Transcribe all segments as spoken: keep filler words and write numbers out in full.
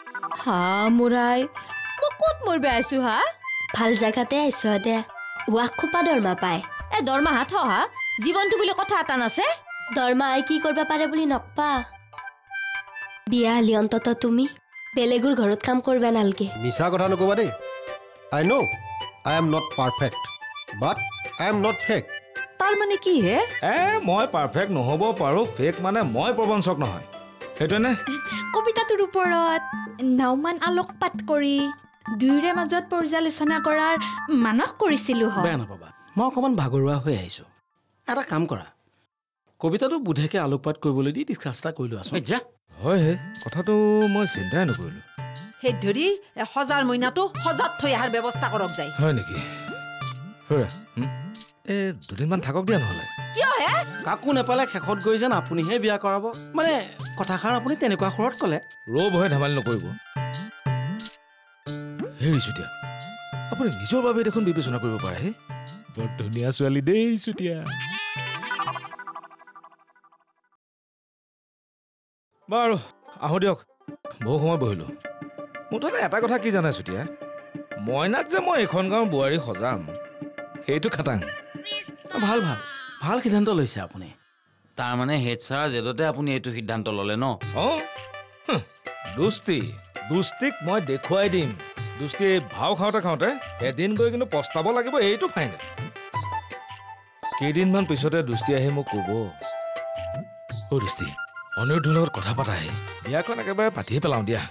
হা মুৰাই মই ক'ত মৰবে আইছো হা ভাল জায়গাতে আইছো দে ওয়াক খোপা দৰমা পায় এ দৰমহা থহা জীৱনটো বুলি কথা এটা নাছে দৰমা আই কি কৰবা পাৰে বুলি নকপা বিয়া হলি অন্তত তুমি বেলেগুৰ ঘৰত কাম কৰবা নালগে মিছা কথা নকবা দেই I know I am not perfect but I am not fake তাৰ মানে কি হে এ মই পাৰফেক্ট নহব পাৰো ফেক মানে মই প্ৰবঞ্চক নহয় সেইটোনে কবিতাটোৰ ওপৰত নাওমান আলোকপাত কৰি দুয়োৰে মাজত পৰ্যালোচনা কৰাৰ মানস কৰিছিলো হয় বেয়া নাপাবা মই অকণমান ভাগৰুৱা হৈ আহিছো এটা কাম কৰা কবিতাটো বুধেকে আলোকপাত কৰিবলৈ দি ডিছকাছ এটা কৰিলো আছো যা হয় হে কথাটো মই চিন্তাই নকৰিলো সেই ধৰি সজাৰ মইনাটো সজাত থৈ অহাৰ ব্যৱস্থা কৰক যায় হয় নেকি হৰা এ দুদিনমান থাকক দিয়া নহ'লে কিয় হে কাকো নেপালে শেষত গৈ যেন আপুনিহে বিয়া কৰাব মানে কথাষাৰ আপুনি তেনেকুৱা সুৰত ক'লে ৰ'ব হয় ধেমালি নকৰিব হেৰি চুতীয়া আপুনি নিজৰ বাবে দেখোন বিবেচনা কৰিব পাৰে হে বৰ ধুনীয়া ছোৱালী দেই চুতীয়া বাৰু আহো দিয়ক বহু সময় বহিলো মুঠতে এটা কথা কি জানে চুতীয়া মইনাক যে মই এইখন গাঁৱৰ বোৱাৰী সজাম সেইটো খাটাং ভাল ভাল ভাল সিদ্ধান্ত লৈছে আপুনি তাৰ মানে হেড ছাৰ জেদতে আপুনি এইটো সিদ্ধান্ত ল'লে ন অঁ দুষ্টি দুষ্টিক মই দেখুৱাই দিম দুষ্টি ভাও খাওঁতে খাওঁতে এদিন গৈ কিন্তু পস্তাব লাগিব এইটো ফাইনেল কেইদিনমান পিছতে দুষ্টি আহি মোক ক'ব অ' দুষ্টি অনিৰুদ্ধৰ লগত কথা পাতাই বিয়াখন একেবাৰে পাতিয়ে পেলাওঁ দিয়া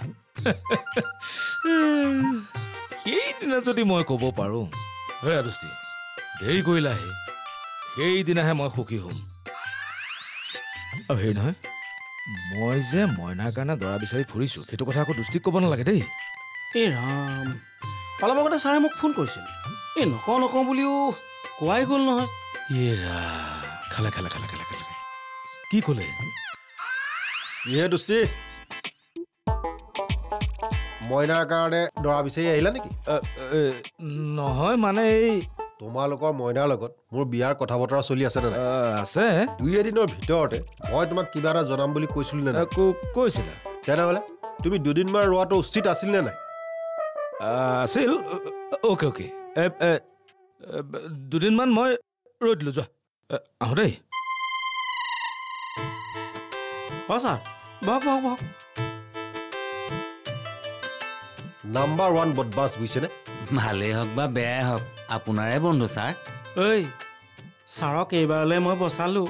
সেইদিনা যদি মই ক'ব পাৰোঁ হে দুষ্টি দেৰি কৰিলাহে সেইদিনাহে মই সুখী হ'ম আৰু হেৰি নহয় মই যে মইনাৰ কাৰণে দৰা বিচাৰি ফুৰিছোঁ সেইটো কথা আকৌ দুষ্টিক ক'ব নালাগে দেই এই ৰাম অলপ আগতে ছাৰে মোক ফোন কৰিছিল এই নকওঁ নকওঁ বুলিও কোৱাই গ'ল নহয় ইয়ে ৰা খালে খালে খালে খালে খালে কি ক'লে ইয়ে দুষ্টি মইনাৰ কাৰণে দৰা বিচাৰি আহিলা নেকি নহয় মানে এই তোমালোকৰ মইনাৰ লগত মোৰ বিয়াৰ কথা বতৰা চলি আছে নে নাই আছে দুই এদিনৰ ভিতৰতে মই তোমাক কিবা এটা জনাম বুলি কৈছিলো নে নাই কৈছিলা তেনেহ'লে তুমি দুদিনমান ৰোৱাটো উচিত আছিল নে নাই আছিল অ'কে অ'কে দুদিনমান মই ৰৈ দিলোঁ যোৱা আহোঁ দেই অঁ ছাৰ বহক বহক বহক নাম্বাৰ ওৱান বদমাছ বুজিছেনে ভালেই হওক বা বেয়াই হওক আপোনাৰে বন্ধু ছাৰ ঐ ছাৰক এইবাৰলৈ মই বচালোঁ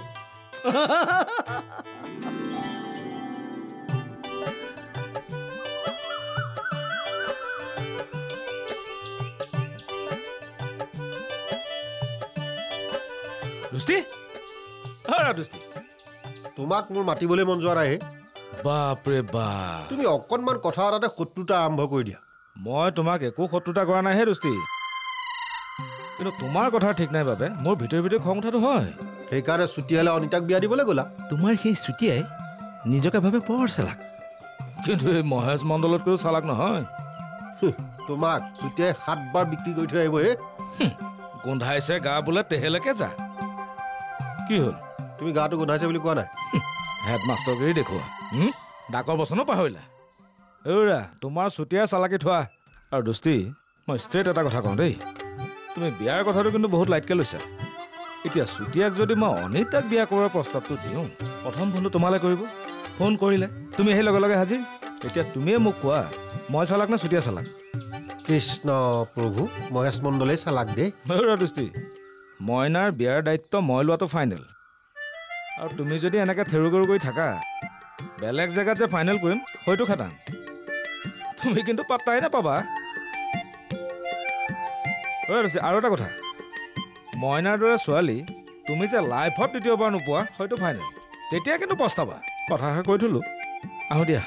দুষ্টি দুষ্টি তোমাক মোৰ মাতিবলৈ মন যোৱা নাই বাপৰে বাপ তুমি অকণমান কথা এটাতে শত্ৰুতা আৰম্ভ কৰি দিয়া মই তোমাক একো শত্ৰুতা কৰা নাই হে দুষ্টি কিন্তু তোমাৰ কথা ঠিক নাই বাবে মোৰ ভিতৰে ভিতৰে খং উঠাটো হয় সেইকাৰণে চুটিয়ালে অনিতাক বিয়া দিবলৈ গ'লা তোমাৰ সেই চুটিয়াই নিজকে ভাবে বৰ চালাক কিন্তু এই মহেশ মণ্ডলতকৈও চালাক নহয় তোমাক চুটিয়াই সাতবাৰ বিক্ৰী কৰি থৈ আহিব হে গোন্ধাইছে গা বোলে তেহেলেকে যা কি হ'ল তুমি গাটো গোন্ধাইছে বুলি কোৱা নাই হেডমাষ্টাৰগিৰি দেখুওৱা ডাকৰ বচনো পাহৰিলা ঔৰা তোমাৰ চুতীয়াৰ চালাকি থোৱা আৰু দুষ্টি মই ষ্ট্ৰেইট এটা কথা কওঁ দেই তুমি বিয়াৰ কথাটো কিন্তু বহুত লাইটকৈ লৈছা এতিয়া চুতীয়াক যদি মই অনিতাক বিয়া কৰোৱাৰ প্ৰস্তাৱটো দিওঁ প্ৰথম ফোনটো তোমালৈ কৰিব ফোন কৰিলে তুমি সেই লগে লগে হাজিৰ এতিয়া তুমিয়ে মোক কোৱা মই চালাক নে চুতীয়া চালাক কৃষ্ণ প্ৰভু মহেশ মণ্ডলেই চালাক দেই ঔৰা দুষ্টি মইনাৰ বিয়াৰ দায়িত্ব মই লোৱাটো ফাইনেল আৰু তুমি যদি এনেকৈ থেৰু গৰু কৰি থাকা বেলেগ জেগাত যে ফাইনেল কৰিম হয়তো খাটাং তুমি কিন্তু পাত্তাই নাপাবা আৰু এটা কথা মইনাৰ দৰে ছোৱালী তুমি যে লাইফত দ্বিতীয়বাৰ নোপোৱা হয়তো ফাইনেল তেতিয়া কিন্তু পস্তাবা কথাষাৰ কৈ থলো আহোঁ দিয়া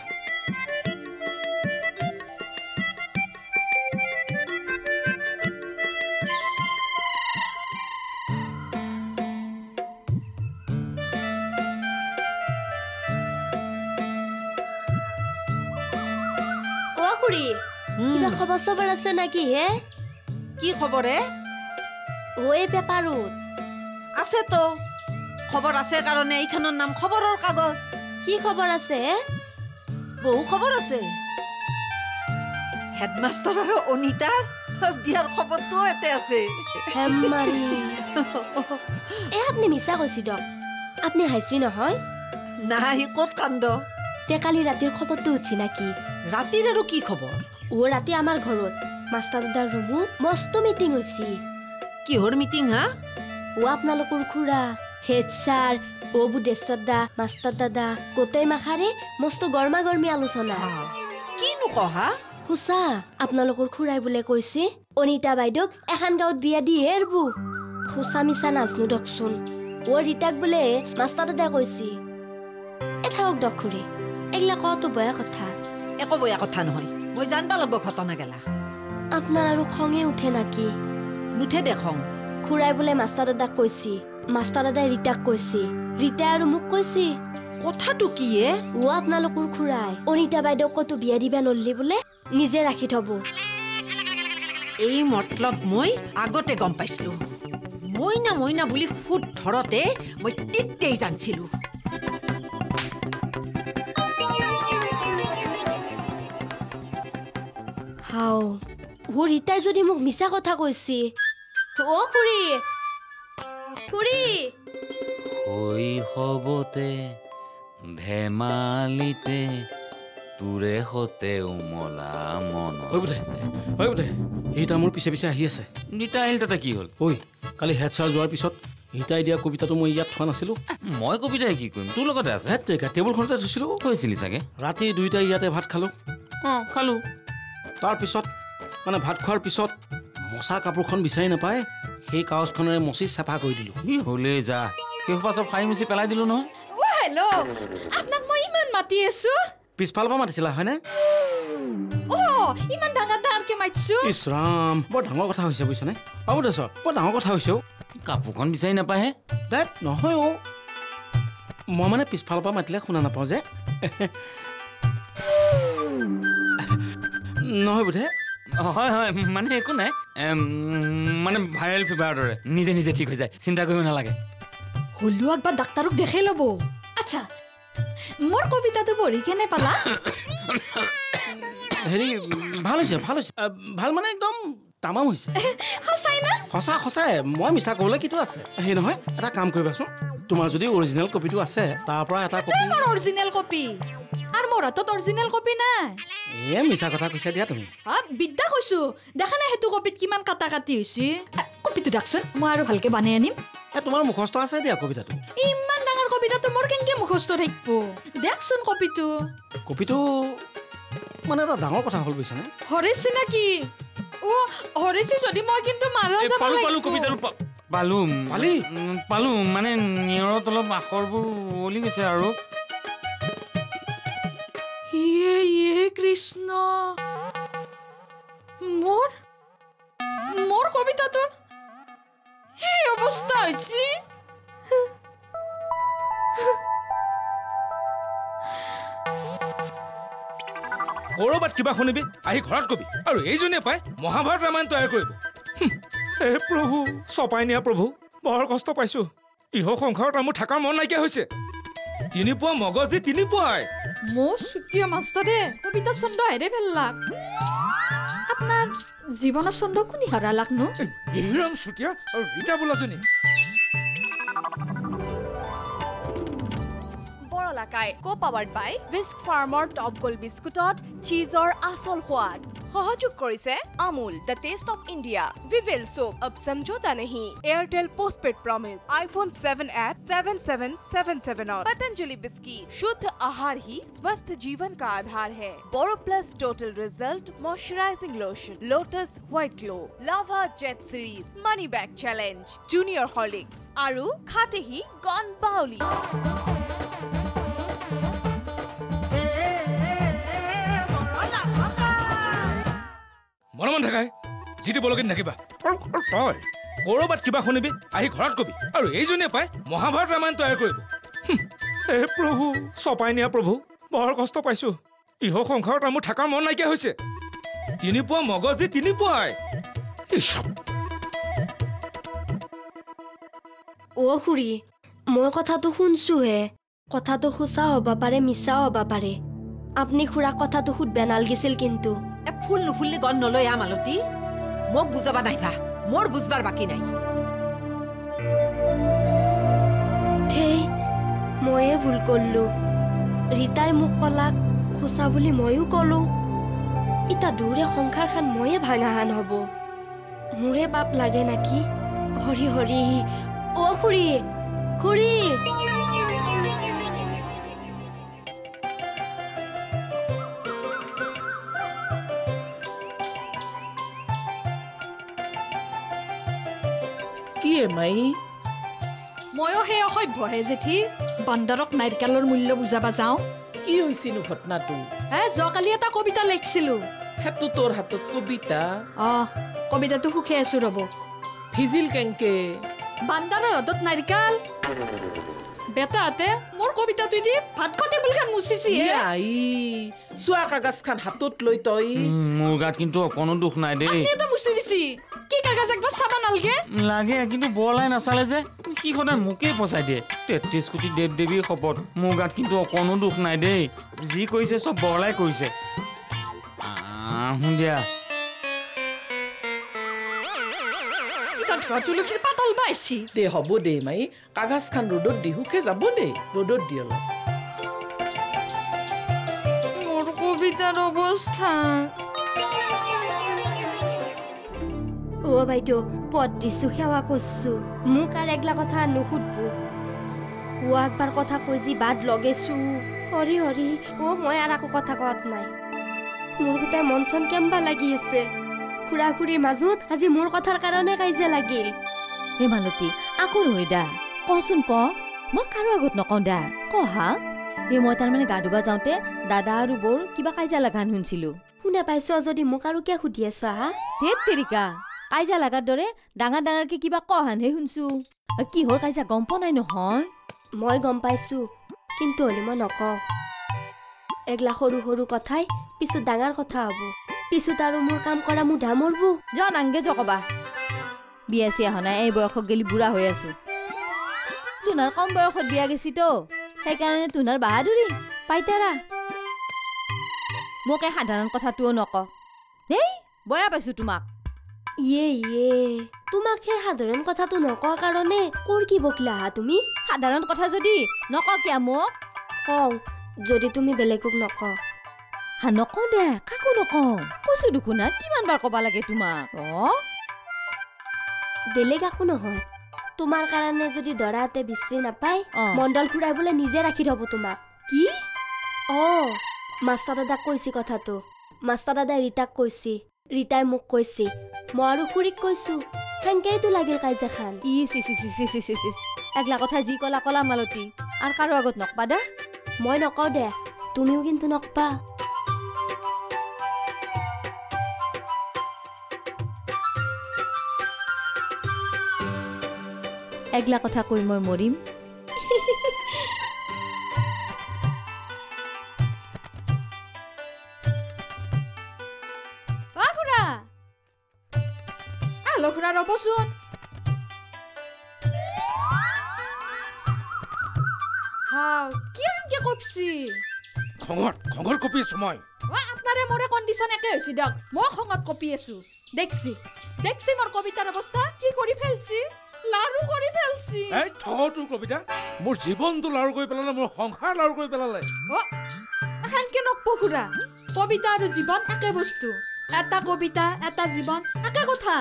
কিবা খবৰ চবৰ আছে নাকি হে কি খবৰ হে ওই পেপাৰত আছে তো খবৰ আছে কাৰণে এইখনৰ নাম খবৰৰ কাগজ কি খবৰ আছে বহু খবৰ আছে হেডমাষ্টাৰ আৰু অনিতাৰ বিয়াৰ খবৰটো এতে আছে হেমাৰি এ আপনি মিছা কৈছি দক আপনি হাইছি নহয় নাই ক'ত কান্দ তে কালি ৰাতিৰ খবৰটো উঠছি নাকি ৰাতিৰ আৰু কি খবৰ ও ৰাতি আমাৰ ঘৰত মাষ্টাৰ দাদাৰ ৰুমত মস্ত মিটিং হৈছি কিহৰ মিটিং হা ও আপোনালোকৰ খুৰা হেড ছাৰ ও বুধেশ্বৰ দা মাষ্টাৰ দাদা গোটেই মাখাৰে মস্ত গৰমা গৰমি আলোচনা কিনো কহা হুচা আপোনালোকৰ খুৰাই বোলে কৈছে অনিতা বাইদেউক এখন গাঁৱত বিয়া দিয়ে এৰবো হুচা মিছা নাজনো দকচোন ও ৰীতাক বোলে মাষ্টাৰ দাদাই কৈছে এ থাকক দক খুৰী এগলা কতো বেয়া কথা একো বেয়া কথা নহয় মই জানবা লাগব ঘটনা গেলা আপোনাৰ আৰু খঙে উঠে নাকি নুঠে দেখং খুৰাই বোলে মাষ্টাৰ দাদাক কৈছে মাষ্টাৰ দাদাই ৰীতাক কৈছে ৰীতাই আৰু মোক কৈছে কথাটো কিয়ে ও আপোনালোকৰ খুৰাই অনিতা বাইদেউক কতো বিয়া দিবা নললি বোলে নিজে ৰাখি থব এই মতলব মই আগতে গম পাইছিলো মইনা মইনা বুলি ফুট ধৰতে মই তেতেই জানছিলো হাও ও ৰীতাই যদি মোক মিছা কথা কৈছে অ খুৰী খুৰী শৈশৱতে ধেমালিতে তোৰে সতে উমলা মন ৰীতা মোৰ পিছে পিছে আহি আছে ৰীতা আহিল তাতে কি হ'ল ঐ কালি হেড ছাৰ যোৱাৰ পিছত ৰীতাই দিয়া কবিতাটো মই ইয়াত থোৱা নাছিলো মই কবিতাই কি কৰিম তোৰ লগতে আছে টেবুলখনতে থৈছিলো থৈছিলি চাগে ৰাতি দুইটাই ইয়াতে ভাত খালো অঁ খালো তাৰপিছত মানে ভাত খোৱাৰ পিছত মচা কাপোৰখন বিচাৰি নাপায় সেই কাগজখনেৰে মচি চাফা কৰি দিলো কি হ'লে যা সেইসোপা চব খাই মুচি পেলাই দিলো নহয় অ হেল্ল' আপোনাক মই ইমান মাতি আছো পিছফালৰ পৰা মাতিছিলা হয়নে অ ইমান ডাঙৰ ডাঙৰকে মাতিছো ইছ ৰাম বৰ ডাঙৰ কথা হৈছে বুজিছানে বাবু দেছ বৰ ডাঙৰ কথা হৈছে কাপোৰখন বিচাৰি নাপায়হে দেখ নহয় অ' মই মানে পিছফালৰ পৰা মাতিলে শুনা নাপাওঁ যে নহয় বোধে হয় হয় মানে একো নাই মানে ভাইৰেল ফিভাৰৰ দৰে নিজে নিজে ঠিক হৈ যায় চিন্তা কৰিব নালাগে হলিও একবাৰ ডাক্তৰক দেখাই ল'ব আচ্ছা মোৰ কবিতাটো পঢ়ি কেনে পালা হেৰি ভাল হৈছে ভাল হৈছে ভাল মানে একদম তামাম হৈছে সঁচাই না সঁচা সঁচাই মই মিছা ক'বলৈ কিটো আছে সেই নহয় এটা কাম কৰিবাচোন তোমাৰ যদি অৰিজিনেল কপিটো আছে তাৰ পৰা এটা কপি মোৰ অৰিজিনেল কপি আৰু মোৰ হাতত অৰিজিনেল কপি নাই এ মিছা কথা কৈছা দিয়া তুমি হা বিদ্যা কৈছো দেখা নাই সেইটো কপিত কিমান কাটা কাটি হৈছে কপিটো দেখচোন মই আৰু ভালকে বানাই আনিম এ তোমাৰ মুখস্থ আছে দিয়া কবিতাটো ইমান ডাঙৰ কবিতাটো মোৰ কেনেকে মুখস্থ থাকিব দেখচোন কপিটো কপিটো মানে এটা ডাঙৰ কথা হ'ল বুজিছানে হৰেছি নেকি অ হৰেছি যদি মই কিন্তু মাৰা যাব পালো পালো কবিতাটো পালো পালি পালো মানে নিয়ৰত অলপ আখৰবোৰ ওলি গৈছে আৰু ইয়ে ইয়ে কৃষ্ণ মোৰ মোৰ কবিতাটোৰ এই অৱস্থা হৈছে কৰবাত কিবা শুনিবি আহি ঘৰত কবি আৰু এইজনীয়ে পাই মহাভাৰত ৰামায়ণ তৈয়াৰ কৰিব হে প্ৰভু চপাই নিয়া প্ৰভু বৰ কষ্ট পাইছো ইহ সংসাৰত মোৰ থাকাৰ মন নাইকিয়া হৈছে তিনি পোৱা মগজি তিনি পোৱাই মোৰ চুতীয়া মাষ্টাৰে কবিতা ছন্দ হেৰে পেলাক আপোনাৰ জীৱনৰ ছন্দ কোনি হাৰালাক নো হিৰাম চুতীয়া আৰু Rita বোলাজনী Borola Kai, co-powered by Whisk Farmer Top Gold Biscuitot, cheeseor asol hwad. সহযোগ কৰিছে Amul the taste of India Vivel soap अब समझौता नहीं Airtel postpaid promise iPhone seven eight seven seven seven seven और पतंजलि बिस्की शुद्ध आहार ही स्वस्थ जीवन का आधार है Boro Plus total result moisturising lotion Lotus White Glow Lava Jet series money back challenge junior Horlicks आरु खाते ही गॉन बाउली মনমন থাকাই যিটো বলগিন থাকিবা আৰু তই কৰবাত কিবা শুনিবি আহি ঘৰত কবি আৰু এইজনীয়ে পাই মহাভাৰত ৰামায়ণ তৈয়াৰ কৰিব হে প্ৰভু চপাই নিয়া প্ৰভু বৰ কষ্ট পাইছো ইহ সংসাৰত মোৰ থাকাৰ মন নাইকিয়া হৈছে তিনি পোৱা মগজি তিনি পোৱাই অ খুৰী মই কথাটো শুনছোহে কথাটো সঁচা হ'ব পাৰে মিছা হ'ব পাৰে আপুনি খুৰা কথাটো সুধবা নালগিছিল কিন্তু এ ফুল নুফুললি গণ নলৈ আ মালতী মোক বুজাবা নাইভা মোৰ বুজবাৰ বাকী নাই ধেই ময়ে ভুল করলো রিতাই মোক কলাক খুচা বুলি ময়ো কলো ইটা দূরে সংসার খান ময়ে ভাঙা হান হব মোরে বাপ লাগে নাকি হরি হরি ও খুড়ি খুড়ি কি মাই ময়ো সেই অসভ্যহে জেঠি বান্দাৰক নাৰিকলৰ মূল্য বুজাবা যাওঁ কি হৈছিনো ঘটনাটো হে যোৱাকালি এটা কবিতা লিখিছিলো হেতু তোৰ হাতত কবিতা অ কবিতাটো সুখে আছো ৰ'ব ভিজিল কেংকে বান্দাৰৰ হাতত নাৰিকল বেটাহাতে মোৰ কবিতাটো দি ভাত খোৱা টেবুলখন মুচিছি আই চোৱা কাগজ খান হাতত লৈ তই মোৰ গাত কিন্তু অকণো দুখ নাই দেই আপুনিতো মুচি দিছি কি কাগজ একবাৰ চাবা নালগে লাগে কিন্তু বৰলাই নাচালে যে কি সদায় মোকেই ফচাই দিয়ে তেত্ৰিছ কোটি দেৱ দেৱীৰ শপত মোৰ গাত কিন্তু অকণো দুখ নাই দেই যি কৰিছে চব বৰলাই কৰিছে আহোঁ দিয়া তুলসীৰ পাতল বাইছি দে হ'ব দে মাই কাগজ খান ৰ'দত দি শুকে যাব দে ৰ'দত দি অলপ মোৰ কবিতাৰ অৱস্থা ও বাইদেউ পদ দিছো সেৱা করছো মোক আর একলা কথা নুসুধবো ও একবার কথা কই যি বাদ লগেছো হরি হরি ও মই আর আকো কথা কত নাই মোর গোটাই মন চন কেম্বা লাগি আছে খুড়া খুড়ির মাজত আজি মোর কথার কারণে কাইজে লাগিল হে মালতী আকৌ ৰৈ দা কচোন ক মই কাৰো আগত নকওঁ দা ক হা হে মই তাৰমানে গা ধুবা যাওঁতে দাদা আৰু বৰ কিবা কাইজা লাগান শুনিছিলো শুনা পাইছো যদি মোক আৰু কিয় সুধি আছো হা ধেত তেৰিকা কাইজা লাগাৰ দৰে ডাঙৰ ডাঙৰকে কিবা কহানহে শুনছো কিহৰ কাইজা গম পোৱা নাই নহয় মই গম পাইছো কিন্তু হলে মই নকওঁ এগলা সৰু সৰু কথাই পিছত ডাঙৰ কথা হব পিছত আৰু মোৰ কাম কৰা মুধা মৰবো জন আংগে জকবা বিয়া চিয়া হনা এই বয়সত গেলি বুঢ়া হৈ আছো তুনাৰ কম বয়সত বিয়া গেছি তো সেইকাৰণে তুনাৰ বাহাদুৰি পাইতাৰা মোক এই সাধাৰণ কথাটোও নক দেই বয়া পাইছো তোমাক ইয়ে ইয়ে তোমাক সেই সাধাৰণ কথাটো নকোৱাৰ কাৰণে কৰ কি বকলা হা তুমি সাধাৰণ কথা যদি নক কিয়া মোক কওঁ যদি তুমি বেলেগক নক হা নক দে কাকো নক কৈছো দুখুনা কিমান বাৰ কবা লাগে তোমাক অ বেলেগ একো নহয় তোমাৰ কাৰণে যদি দৰাতে বিশ্ৰী নাপায় মণ্ডল খুৰাই বোলে নিজে ৰাখি থব তোমাক কি অ মাষ্টাৰ দাদাক কৈছি কথাটো মাষ্টাৰ দাদাই ৰীতাক কৈছি ৰীতাই মোক কৈছি মই আৰু খুৰীক কৈছো কেনেকেইতো লাগিল কাইজা খান ই চি চি চি চি চি চি একলা কথা যি কলা কলা মালতী আৰু কাৰো আগত নকবা দা মই নকওঁ দে তুমিও কিন্তু নকবা একলা কথা কৈ মই মৰিম লখৰা ৰবচোন হাও কি আনকে কপছি খঙত খঙৰ কপি আছো মই ও আপনাৰে মোৰে কণ্ডিশ্যন একে হৈছে দিয়ক মই খঙত কপি আছো দেখছি দেখছি মোৰ কবিতাৰ অৱস্থা কি কৰি ফেলছি লাৰু কৰি ফেলছি এই থটো কবিতা মোৰ জীৱনটো লাৰু কৰি পেলালে মোৰ সংসাৰ লাৰু কৰি পেলালে ও হানকে নকপখুৰা কবিতা আৰু জীৱন একে বস্তু এটা কবিতা এটা জীৱন একে কথা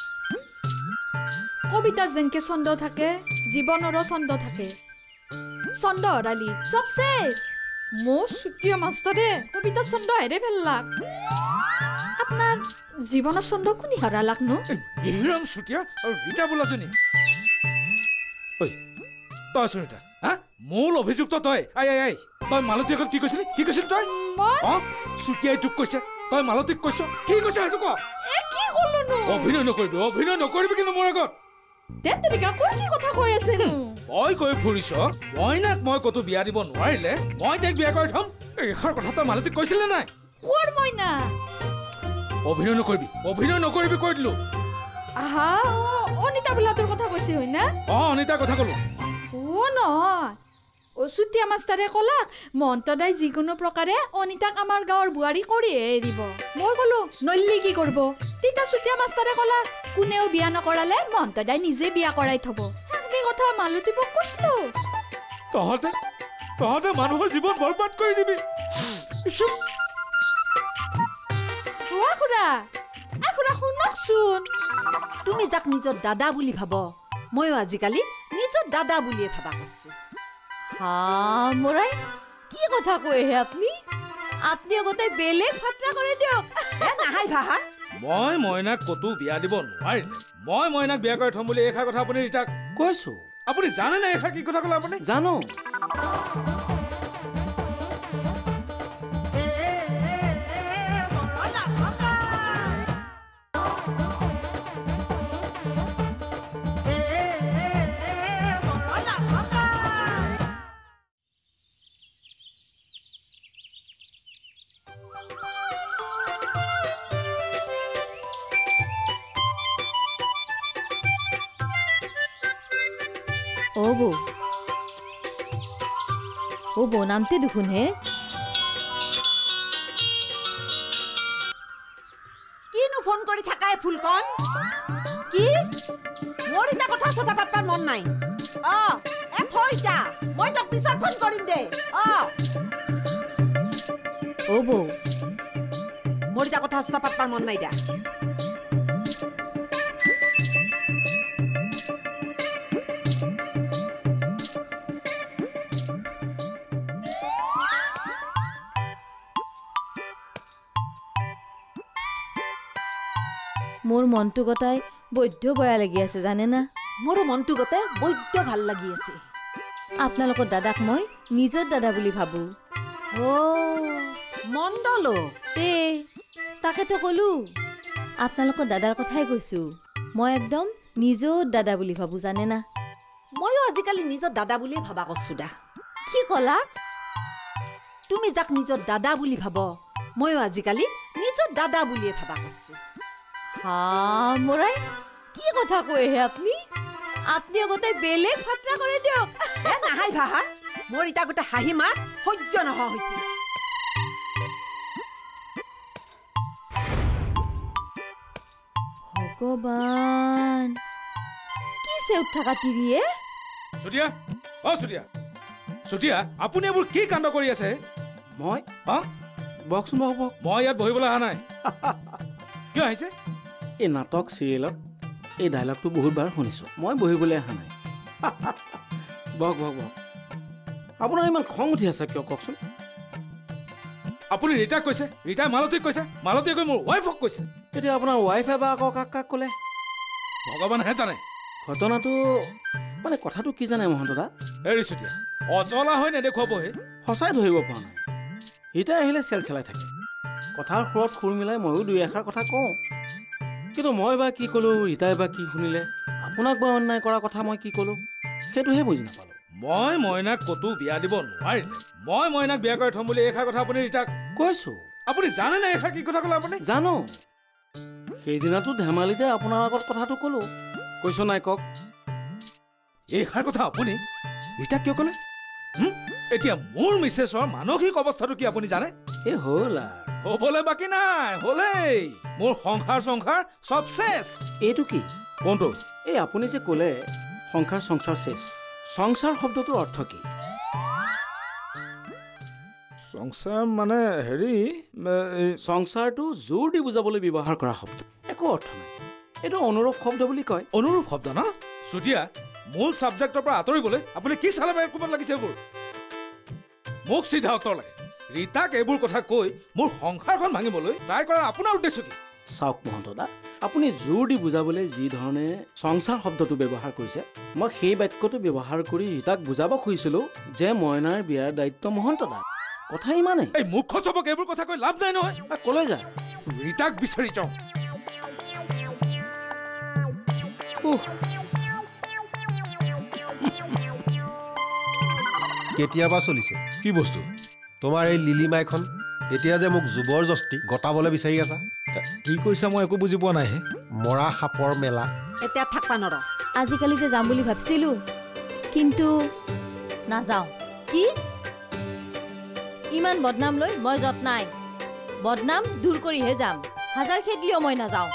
কবিতা যেনকে ছন্দ থাকে জীৱনৰো ছন্দ থাকে ছন্দ হৰালি সব শেষ মোৰ ছুটিয়া মাষ্টাৰে কবিতা ছন্দ হেৰে ফেললাক আপোনাৰ জীৱনৰ ছন্দ কোনি হৰালাক ন হিৰাম ছুটিয়া আৰু ৰীতা বোলাজনী ঐ তই সুনিতা হা মূল অভিযুক্ত তই আই আই আই তই মালতীক কি কৈছিলি কি কৈছিলি তই অ ছুটিয়াই তোক কৈছে তই মালতীক কৈছ কি কৈছ সেইটো ক এ কি কলো ন অভিনয় নকৰিবি অভিনয় নকৰিবি কিন্তু মোৰ আগত তেতৰিকা কোন কি কথা কৈ আছে নো তই কৈ ফুৰিছ মইনাক মই কতো বিয়া দিব নোৱাৰিলে মই তাইক বিয়া কৰি থম এইষাৰ কথা তই মালতীক কৈছিলে নাই কোৰ মইনা অভিনয় নকৰিবি অভিনয় নকৰিবি কৈ দিলো আহা অনিতা বোলা তোৰ কথা কৈছে হয় না অ অনিতাৰ কথা কলো ও নহয় অ চুতীয়া মাষ্টাৰে ক'লাক মহন্তদাই যিকোনো প্ৰকাৰে অনিতাক আমাৰ গাঁৱৰ বোৱাৰী কৰিয়ে এৰিব। মই ক'লো নল্লি কি কৰিব? তেতিয়া চুতীয়া মাষ্টাৰে ক'লাক কোনেও বিয়া নকৰালে মহন্তদাই নিজে বিয়া কৰাই থব। সেনেকে কথা মালতীবক কৈছিলো। তহঁতে তহঁতে মানুহৰ জীৱন বৰবাদ কৰি দিবি। খুৰা খুৰা শুনকচোন, তুমি যাক নিজৰ দাদা বুলি ভাব ময়ো আজিকালি নিজৰ দাদা বুলিয়ে ভাবা কৰিছো। হা মোৰাই কি কথা কয়হে আপুনি? আপুনি আগতে বেলেগ ফাত্ৰা কৰে দিয়ক। নাহাই ভাহা মই মইনাক ক'তো বিয়া দিব নোৱাৰিলে। মই মইনাক বিয়া কৰি থম বুলি এইষাৰ কথা আপুনি ৰীতাক কৈছো। আপুনি জানে নাই এইষাৰ কি কথা ক'লে আপুনি? জানো। অ বৌ অ বৌ নামতে দেখোন হে। কিনো ফোন কৰি থাকাই ফুলকণ? কি মোৰ এটা কথা চথা পাতবাৰ মন নাই? অ এ থৈ যা, মই তোক পিছত ফোন কৰিম দে। অ অ বৌ মোৰ এটা কথা চথা পাতবাৰ মন নাই দা। মোৰ মনটো গতাই বৈদ্য বেয়া লাগি আছে জানে না? মোৰো মনটো গতে বৈদ্য ভাল লাগি আছে। আপোনালোকৰ দাদাক মই নিজৰ দাদা বুলি ভাবো। অ মণ্ডলো তে তাকেতো ক'লো, আপোনালোকৰ দাদাৰ কথাই কৈছো। মই একদম নিজৰ দাদা বুলি ভাবো জানে না? ময়ো আজিকালি নিজৰ দাদা বুলিয়ে ভাবা কৰিছো দা। কি ক'লাক? তুমি যাক নিজৰ দাদা বুলি ভাব ময়ো আজিকালি নিজৰ দাদা বুলিয়ে ভাবা কৰিছো। হা মোৰাই কি কথা কয়হে আপুনি? আপুনি আগতে বেলেগ ফাত্ৰা কৰে দিয়ক। এ নাহাই ভাহা, মোৰ ইটা গোটে হাঁহি মাত সহ্য নোহোৱা হৈছে। ভগৱান কি চেউত থকা টিভিয়ে? চুতীয়া অ চুতীয়া চুতীয়া আপুনি এইবোৰ কি কাণ্ড কৰি আছে? মই হা বকচোন বক বক। মই ইয়াত বহিবলৈ অহা নাই। কিয় আহিছে? এই নাটক চিৰিয়েলত এই ডাইলগটো বহুতবাৰ শুনিছোঁ। মই বহিবলৈ অহা নাই। বক বক বক। আপোনাৰ ইমান খং উঠি আছে কিয় কওকচোন? আপুনি ৰীতাক কৈছে, ৰীতাই মালতীক কৈছে, মালতীয়ে গৈ মোৰ ৱাইফক কৈছে। এতিয়া আপোনাৰ ৱাইফে বা আকৌ কাক কাক ক'লে ভগৱানেহে জানে। ঘটনাটো মানে কথাটো কি জানে মহন্ত দা? হেৰি চুতীয়া অজলা হৈ নেদেখুৱাবহে। সঁচাই ধৰিব পৰা নাই। ৰীতাই আহিলে চেল চেলাই থাকে। কথাৰ সুৰত সুৰ মিলাই ময়ো দুই এষাৰ কথা কওঁ, কিন্তু মই বা কি ক'লো, ৰীতাই বা কি শুনিলে, আপোনাক বা অন্যায় কৰা কথা মই কি ক'লো সেইটোহে বুজি নাপালো। মই মইনাক ক'তো বিয়া দিব নোৱাৰিলে। মই মইনাক বিয়া কৰি থম বুলি এইষাৰ কথা আপুনি ৰীতাক কৈছো। আপুনি জানে নাই এইষাৰ কি কথা ক'লে আপুনি? জানো। সেইদিনাটো ধেমালিতে আপোনাৰ আগত কথাটো ক'লো। কৈছো নাই কওক? এইষাৰ কথা আপুনি ৰীতাক কিয় ক'লে? এতিয়া মোৰ মিছেছৰ মানসিক অৱস্থাটো কি আপুনি জানে? এই হ'ল হ'বলৈ বাকী নাই, হ'লেই। মোৰ সংসাৰ সংসাৰ চব শেষ। এইটো কি? কোনটো? এই আপুনি যে ক'লে সংসাৰ সংসাৰ শেষ, সংসাৰ শব্দটোৰ অৰ্থ কি? সংসাৰ মানে হেৰি, সংসাৰটো জোৰ দি বুজাবলৈ ব্যৱহাৰ কৰা শব্দ, একো অৰ্থ নাই। এইটো অনুৰূপ শব্দ বুলি কয়। অনুৰূপ শব্দ ন? চুতীয়া মূল ছাবজেক্টৰ পৰা আঁতৰিবলৈ আপুনি কি চালে বাই ক'ব লাগিছে? এইবোৰ মোক চিধা উত্তৰ লাগে। ৰীতাক এইবোৰ কথা কৈ মোৰ সংসাৰখন ভাঙিবলৈ ট্ৰাই কৰাৰ আপোনাৰ উদ্দেশ্য কি? চাওক মহন্ত দা, আপুনি জোৰ দি বুজাবলৈ যি ধৰণে সংসাৰ শব্দটো ব্যৱহাৰ কৰিছে, মই সেই বাক্যটো ব্যৱহাৰ কৰি ৰীতাক বুজাব খুজিছিলো যে মইনাৰ বিয়াৰ দায়িত্ব মহন্ত দা। কথা ইমানেই। এই মূৰ্খ চবক এইবোৰ কথা কৈ লাভ নাই নহয়। ক'লৈ যায়? ৰীতাক বিচাৰি যাওঁ। কেতিয়াবা চলিছে কি বস্তু? তোমাৰ এই লিলিমাইখন এতিয়া যে মোক জবৰদস্তি গতাবলৈ বিচাৰি আছা। কি কৈছা মই একো বুজি পোৱা নাই। মৰা সাপৰ মেলা। এতিয়া থাকবা নৰ। আজিকালিতে যাম বুলি ভাবছিলো, কিন্তু নাযাওঁ। কি ইমান বদনাম লৈ মই যত নাই বদনাম দূৰ কৰিহে যাম হাজাৰ খেদিলেও মই নাযাওঁ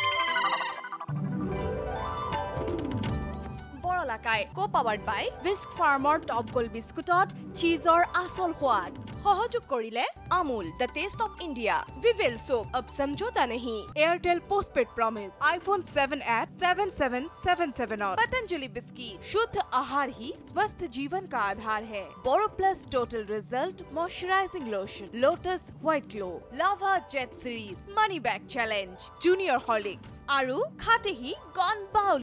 Borola Kai, co-powered by Whisk Farmer Top Gold Biscuitot, cheeseor asol hwad. সহযোগ কৰিলে Amul the taste of India, Vivel soap, ab samjhota nahi, Airtel postpaid promise, iPhone seven at seven seven seven seven और Patanjali biscuit, शुद्ध आहार ही स्वस्थ जीवन का आधार है. Boro Plus Total Result Moisturizing Lotion, Lotus White Glow, Lava Jet Series, Money Back Challenge, Junior Horlicks, आरु खाते ही gone bowl